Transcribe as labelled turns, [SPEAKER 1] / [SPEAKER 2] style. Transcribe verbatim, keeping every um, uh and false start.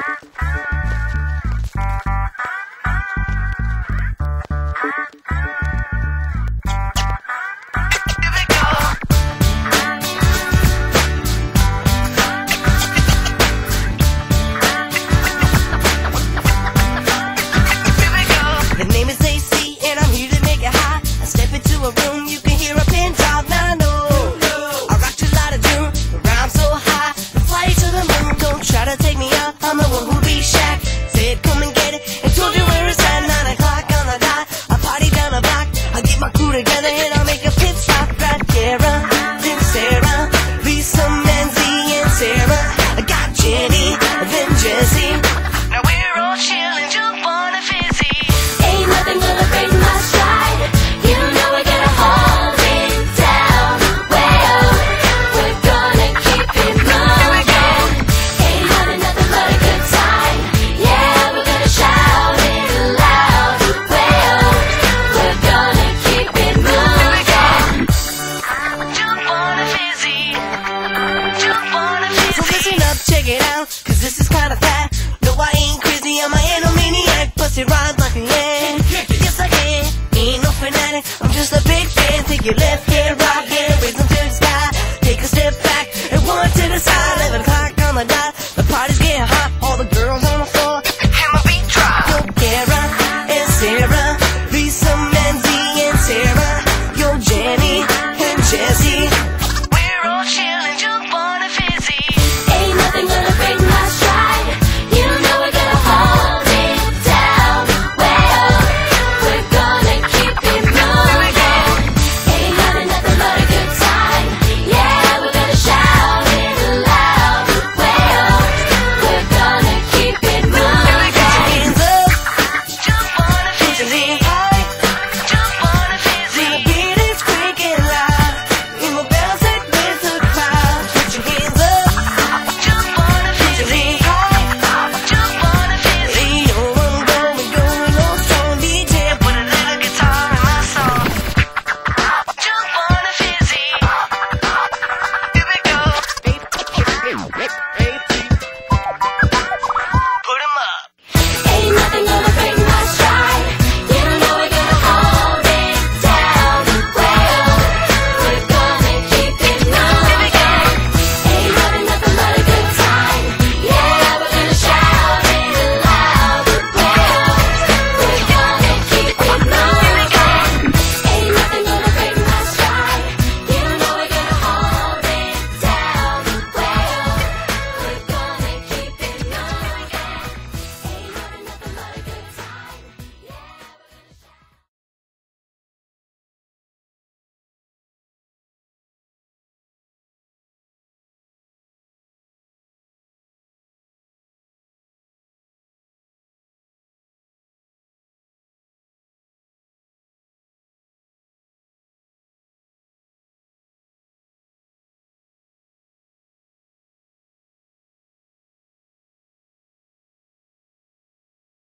[SPEAKER 1] Together and I'll make a pit stop right here. Then Sarah, Lisa, Manzi, and Sarah. I got Jenny, then Jessie. Now we're all chillin', jump on a Fizzy.
[SPEAKER 2] Ain't nothing gonna break my stride. You know we're gonna hold it down. Well, we're gonna keep it moving. Ain't having nothing but a good time. Yeah, we're gonna shout it loud. Well, we're gonna keep it moving.
[SPEAKER 1] Jump on a Fizzy. Jump on a Fizzy. So listen up, check it out, cause this is kinda fat. No, I ain't crazy, I'm a animaniac. Bust it rhymes like a hand. Yes, I can. Ain't no fanatic, I'm just a big fan. Take your left hand, right hand, raise them to the sky. Take a step back and one to the side. Eleven o'clock on the dot.